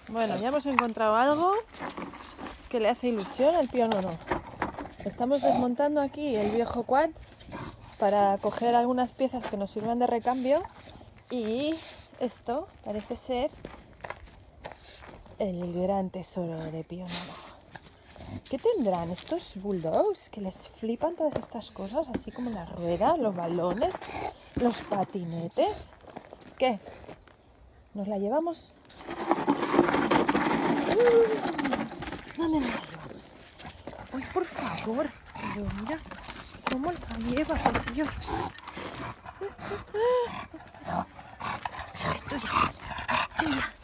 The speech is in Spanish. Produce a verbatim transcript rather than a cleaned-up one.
Bueno, ya hemos encontrado algo que le hace ilusión al piano no. Estamos desmontando aquí el viejo quad para coger algunas piezas que nos sirvan de recambio y esto parece ser el gran tesoro de Pío nono. ¿Qué tendrán estos bulldogs que les flipan todas estas cosas, así como las ruedas, los balones, los patinetes? ¿Qué? ¿Nos la llevamos? ¿Dónde nos la llevamos? ¡Ay, por favor! Pero mira cómo la lleva, por Dios. Esto ya, esto ya.